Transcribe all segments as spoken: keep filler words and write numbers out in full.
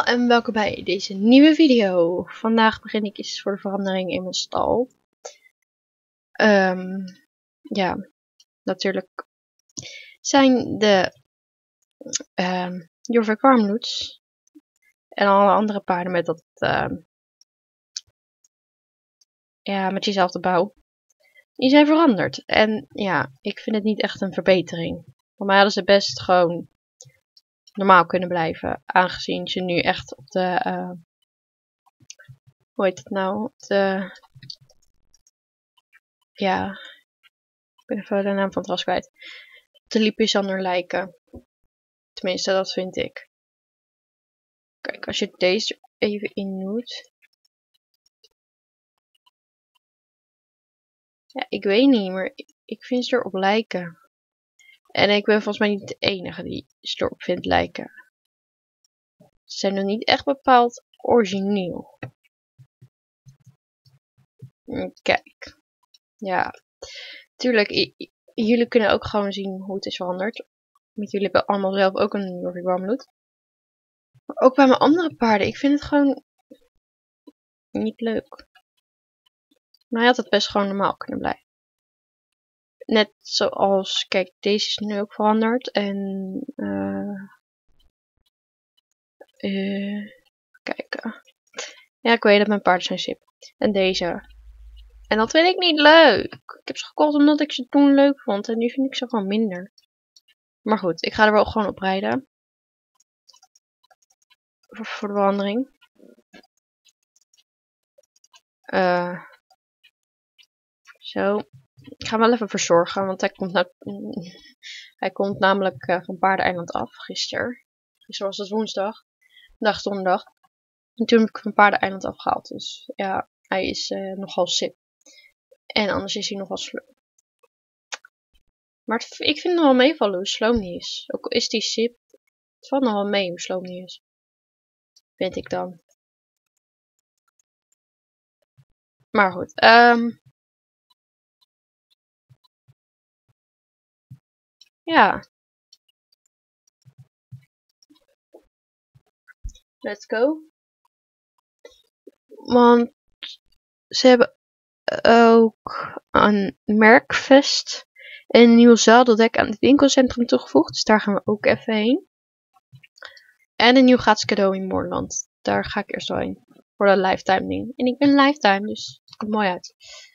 en welkom bij deze nieuwe video. Vandaag begin ik eens voor de verandering in mijn stal. Um, ja, natuurlijk zijn de um, Jorvik Warmloeds en alle andere paarden met dat, um, ja, met diezelfde bouw, die zijn veranderd. En ja, ik vind het niet echt een verbetering. Voor mij hadden ze best gewoon normaal kunnen blijven, aangezien ze nu echt op de, uh, hoe heet het nou, op de, ja, ik ben even de naam van het ras kwijt, op de Lipisander lijken. Tenminste, dat vind ik. Kijk, als je deze even in doet. Ja, ik weet niet, maar ik vind ze erop lijken. En ik ben volgens mij niet de enige die ze erop vindt lijken. Ze zijn nog niet echt bepaald origineel. Kijk. Ja. Tuurlijk, jullie kunnen ook gewoon zien hoe het is veranderd. Met jullie hebben allemaal zelf ook een Jorvik Warmloed. Maar ook bij mijn andere paarden. Ik vind het gewoon niet leuk. Maar hij had het best gewoon normaal kunnen blijven. Net zoals, kijk, deze is nu ook veranderd. En, uh, uh, kijken. Ja, ik weet dat mijn paarden zijn sip. En deze. En dat vind ik niet leuk. Ik heb ze gekocht omdat ik ze toen leuk vond. En nu vind ik ze gewoon minder. Maar goed, ik ga er wel gewoon op rijden. Voor, voor de verandering. Uh, zo. Ik ga hem wel even verzorgen. Want hij komt, nou, hij komt namelijk uh, van Paardeneiland af. Gisteren. Gisteren was het woensdag. Dag donderdag. En toen heb ik van Paardeneiland afgehaald. Dus ja, hij is uh, nogal sip. En anders is hij nogal sloom. Maar het, ik vind het nog wel meevallen hoe sloom die is. Ook al is die sip. Het valt nog wel mee hoe sloom die is. Vind ik dan. Maar goed. Um, ja. Let's go. Want ze hebben ook een merkvest en een nieuw zadeldek aan het winkelcentrum toegevoegd. Dus daar gaan we ook even heen. En een nieuw gratis cadeau in Moorland. Daar ga ik eerst wel heen. Voor dat lifetime ding. En ik ben lifetime, dus het komt mooi uit.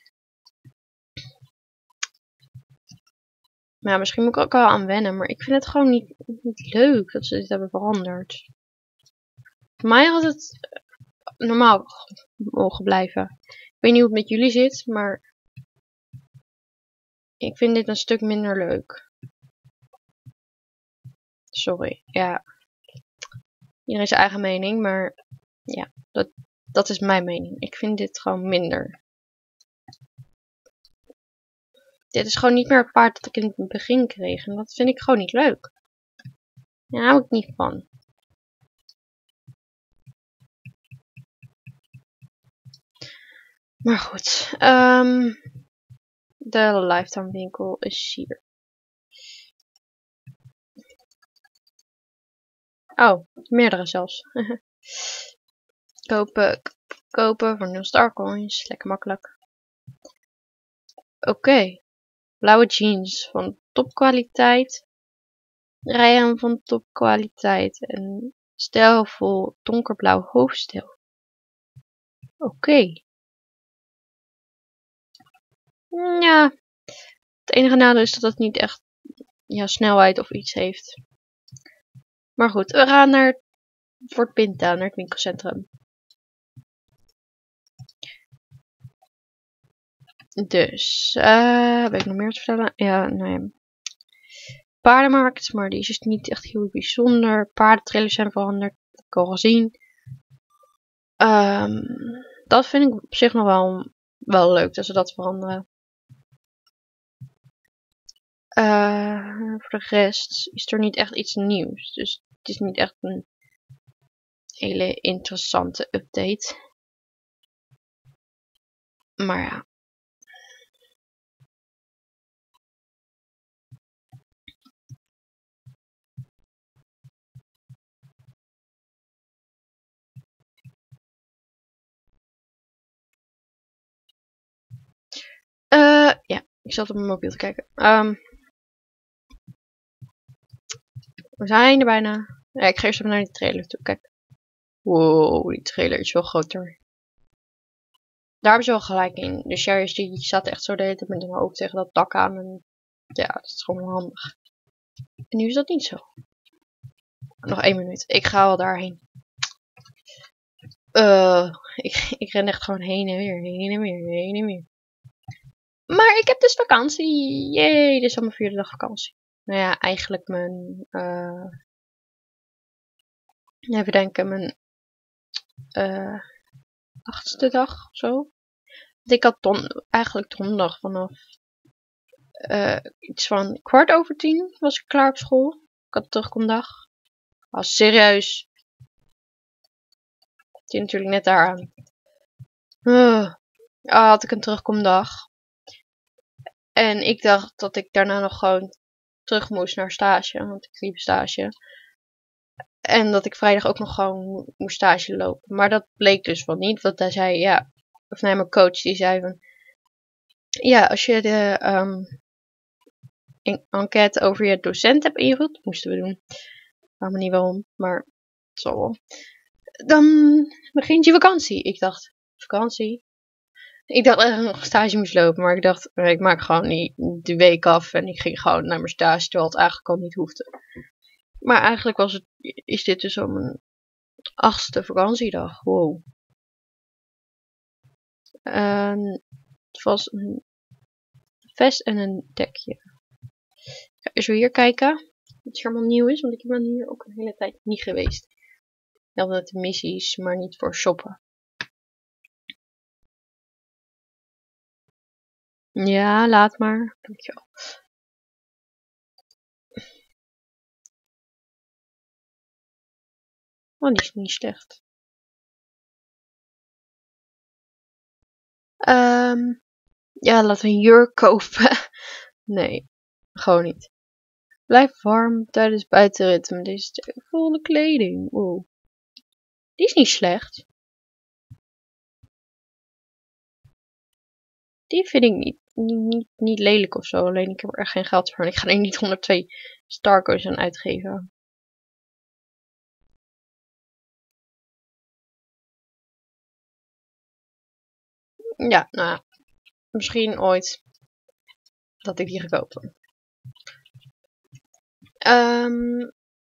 Maar ja, misschien moet ik ook wel aan wennen. Maar ik vind het gewoon niet, niet leuk dat ze dit hebben veranderd. Voor mij had het normaal mogen blijven. Ik weet niet hoe het met jullie zit, maar ik vind dit een stuk minder leuk. Sorry, ja. Iedereen zijn eigen mening, maar ja, dat, dat is mijn mening. Ik vind dit gewoon minder. Dit is gewoon niet meer het paard dat ik in het begin kreeg. En dat vind ik gewoon niet leuk. Daar hou ik niet van. Maar goed. Um, de lifetime winkel is hier. Oh, meerdere zelfs. kopen, kopen voor nul star coins. Lekker makkelijk. Oké. Okay. Blauwe jeans van topkwaliteit. Rijen van topkwaliteit. En stijlvol donkerblauw hoofdstel. Oké. Okay. Ja. Het enige nadeel is dat het niet echt ja, snelheid of iets heeft. Maar goed, we gaan naar Fort Pinta, naar het winkelcentrum. Dus, uh, heb ik nog meer te vertellen? Ja, nee. Paardenmarkt, maar die is dus niet echt heel bijzonder. Paardentrailers zijn veranderd, dat heb ik al gezien. Um, dat vind ik op zich nog wel, wel leuk, dat ze dat veranderen. Uh, voor de rest is er niet echt iets nieuws. Dus het is niet echt een hele interessante update. Maar ja. Uh, ja, ik zat op mijn mobiel te kijken. Um, we zijn er bijna. Ja, ik ga eerst even naar die trailer toe. Kijk. Wow, die trailer is wel groter. Daar hebben ze wel gelijk in. De Sherry's die zat echt zo de hele tijd met hun hoofd tegen dat dak aan. En ja, dat is gewoon handig. En nu is dat niet zo. Nog één minuut. Ik ga wel daarheen. Uh, ik, ik ren echt gewoon heen en weer, heen en weer, heen en weer. Maar ik heb dus vakantie. Jee, dit is al mijn vierde dag vakantie. Nou ja, eigenlijk mijn... Uh, even denken, mijn... Uh, achtste dag of zo. Want ik had don eigenlijk donderdag vanaf... Uh, iets van kwart over tien was ik klaar op school. Ik had terugkomdag. Was serieus. Die natuurlijk net daaraan. Uh, ah, had ik een terugkomdag. En ik dacht dat ik daarna nog gewoon terug moest naar stage. Want ik liep stage. En dat ik vrijdag ook nog gewoon moest stage lopen. Maar dat bleek dus wel niet. Want hij zei, ja. Of nee, mijn coach die zei van. Ja, als je de um, enquête over je docent hebt ingevuld. Moesten we doen. Ik weet me niet waarom. Maar zo wel. Dan begint je vakantie. Ik dacht, vakantie? Ik dacht dat ik nog stage moest lopen. Maar ik dacht, ik maak gewoon niet de week af. En ik ging gewoon naar mijn stage. Terwijl het eigenlijk al niet hoefde. Maar eigenlijk was het, is dit dus al mijn achtste vakantiedag. Wow. En het was een vest en een dekje. Ik ga eens weer hier kijken. Wat helemaal nieuw is. Want ik ben hier ook een hele tijd niet geweest. Wel met de missies, maar niet voor shoppen. Ja, laat maar. Dankjewel. Oh, die is niet slecht. Um, ja, laten we een jurk kopen. Nee, gewoon niet. Blijf warm tijdens buitenritten met deze volle kleding. Oeh. Die is niet slecht. Die vind ik niet, niet, niet, niet lelijk of zo. Alleen ik heb er echt geen geld voor. En ik ga er niet honderdtwee Starco's aan uitgeven. Ja, nou ja. Misschien ooit dat ik die ga kopen. Um,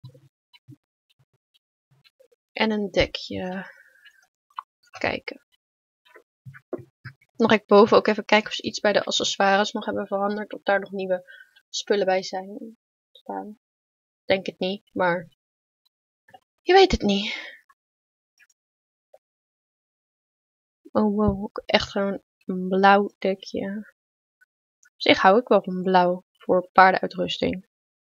en een dekje. Kijken. Nog ik boven ook even kijken of ze iets bij de accessoires nog hebben veranderd. Of daar nog nieuwe spullen bij zijn. Staan. Denk het niet, maar je weet het niet. Oh wow, echt gewoon een blauw dekje. Op zich hou ik wel van blauw voor paardenuitrusting.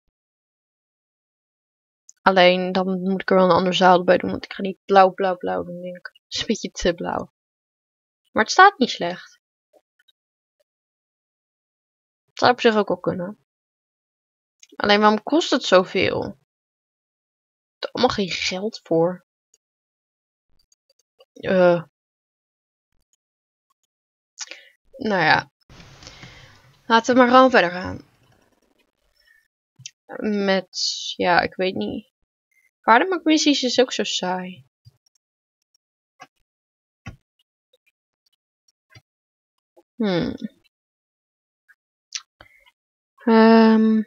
Alleen dan moet ik er wel een ander zadel bij doen, want ik ga niet blauw, blauw, blauw doen, denk ik. Het is een beetje te blauw. Maar het staat niet slecht. Het zou op zich ook wel kunnen. Alleen waarom kost het zoveel? Er is allemaal geen geld voor. Uh. Nou ja. Laten we maar gewoon verder gaan. Met, ja, ik weet niet. Paardenmaakmissies is ook zo saai. Hmm. Um,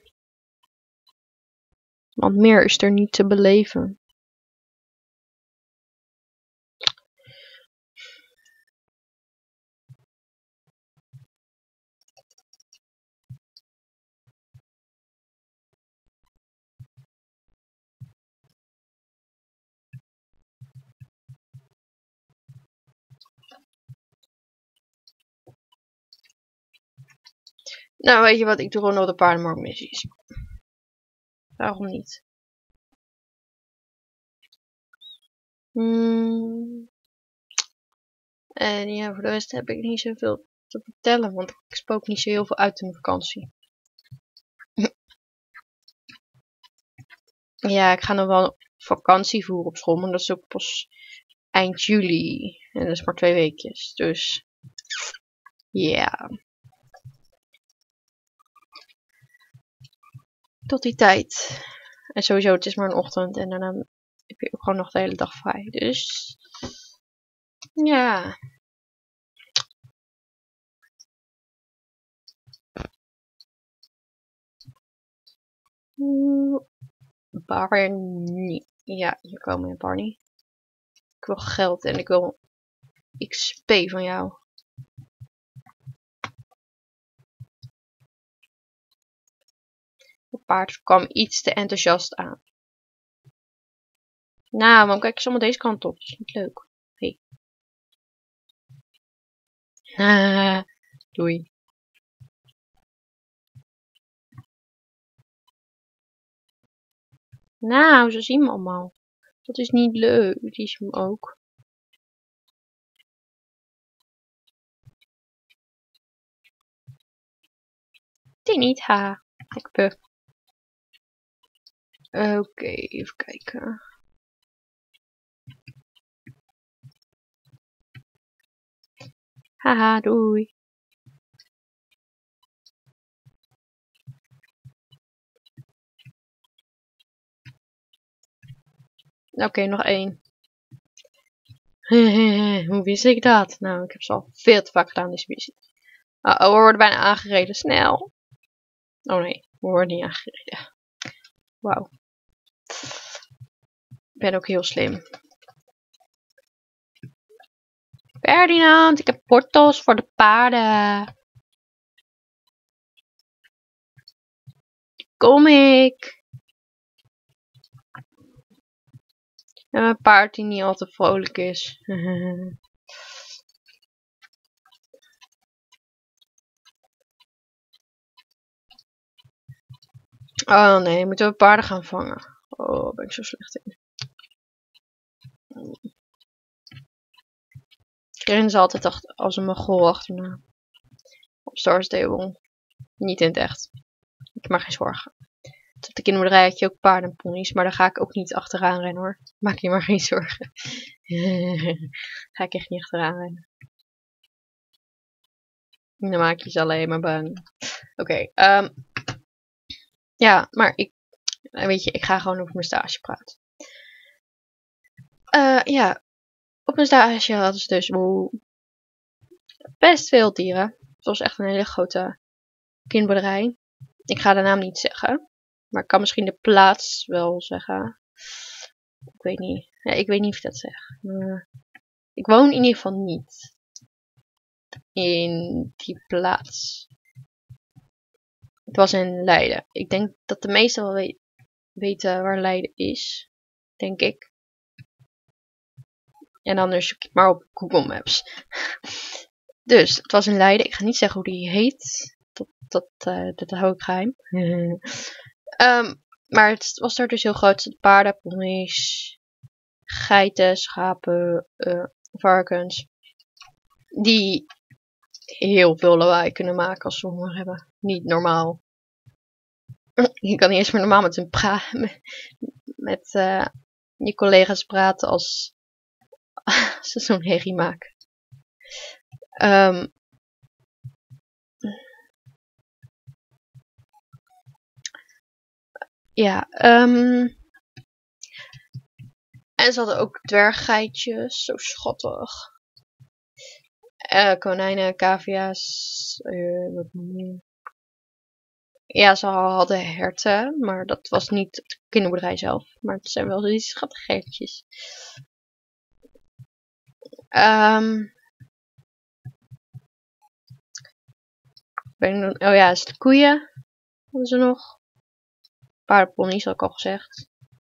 want meer is er niet te beleven. Nou, weet je wat? Ik doe gewoon nog de paardenmarktmissies. Waarom niet? Hmm. En ja, voor de rest heb ik niet zoveel te vertellen. Want ik spook niet zo heel veel uit in de vakantie. Ja, ik ga nog wel vakantie voeren op school. Maar dat is ook pas eind juli. En dat is maar twee weekjes. Dus ja. Yeah. tot die tijd. En sowieso, het is maar een ochtend en daarna heb je ook gewoon nog de hele dag vrij. Dus ja. Barney. Ja, hier komen we, Barney. Ik wil geld en ik wil X P van jou. Het paard kwam iets te enthousiast aan. Nou, waarom kijk je allemaal deze kant op? Dat is niet leuk. Hey. Ah, doei. Nou, zo zien we allemaal. Dat is niet leuk. Die is hem ook. Die niet, ha. Oké, okay, even kijken. Haha, doei. Oké, okay, nog één. Hoe wist ik dat? Nou, ik heb ze al veel te vaak gedaan, deze missie. Uh oh, we worden bijna aangereden. Snel. Oh nee, we worden niet aangereden. Wauw. Ik ben ook heel slim. Ferdinand, ik heb porto's voor de paarden. Kom ik. En mijn paard die niet al te vrolijk is. Oh nee, moeten we paarden gaan vangen. Oh, ben ik zo slecht in. Ik ren ze altijd achter, als een mogol achterna. Op Star Stable. Niet in het echt. Ik maak geen zorgen. Op de kinderboerderij had je ook paarden en ponies, maar daar ga ik ook niet achteraan rennen hoor. Maak je maar geen zorgen. Ga ik echt niet achteraan rennen. Dan maak je ze alleen maar bang. Oké, okay, um, ja, maar ik, weet je, ik ga gewoon over mijn stage praten. Uh, ja, op mijn stage hadden ze dus best veel dieren. Het was echt een hele grote kinderboerderij. Ik ga de naam niet zeggen. Maar ik kan misschien de plaats wel zeggen. Ik weet niet. Ja, ik weet niet of ik dat zeg. Maar ik woon in ieder geval niet in die plaats. Het was in Leiden. Ik denk dat de meesten wel we weten waar Leiden is. Denk ik. En anders zoek je het maar op Google Maps. Dus, het was in Leiden. Ik ga niet zeggen hoe die heet. Dat, dat, uh, dat hou ik geheim. um, maar het was daar dus heel groot. Paarden, ponies, geiten, schapen, uh, varkens. Die heel veel lawaai kunnen maken als ze honger hebben. Niet normaal. Je kan niet eens meer normaal met hun praten. Met, met uh, je collega's praten als, als ze zo'n herrie maken. Um, ja, um, en ze hadden ook dwerggeitjes, zo schattig. Uh, konijnen, cavia's, uh, wat meer. Ja, ze hadden herten, maar dat was niet de kinderboerderij zelf. Maar het zijn wel die schattige hertjes. Um, ben, oh ja, is de koeien. Hadden ze nog. Paardenponies, had ik al gezegd.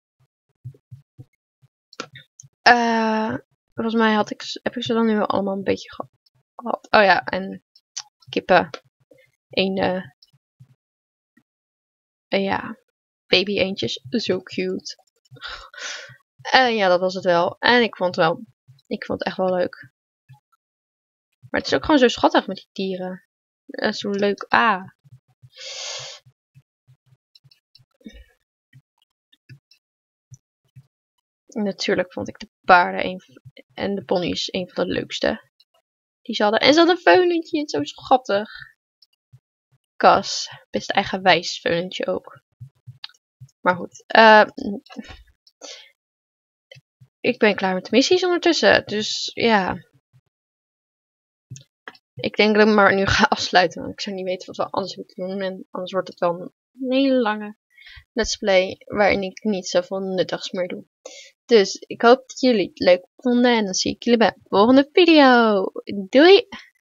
Uh, volgens mij had ik, heb ik ze dan nu wel allemaal een beetje gehad. Oh ja, en kippen. Eén, uh, uh, ja, baby eendjes. Zo cute. En uh, ja, dat was het wel. En ik vond het wel, ik vond het echt wel leuk. Maar het is ook gewoon zo schattig met die dieren. Uh, zo leuk. Ah. Natuurlijk vond ik de paarden een, en de ponies een van de leukste. Die ze hadden. En ze hadden een veulentje. Zo schattig. Kas. Best eigenwijs veulentje ook. Maar goed. Uh, ik ben klaar met de missies ondertussen. Dus ja. Ik denk dat ik maar nu ga afsluiten. Want ik zou niet weten wat we anders moeten doen. En anders wordt het wel een hele lange let's play. Waarin ik niet zoveel nuttigs meer doe. Dus ik hoop dat jullie het leuk vonden. En dan zie ik jullie bij de volgende video. Doei!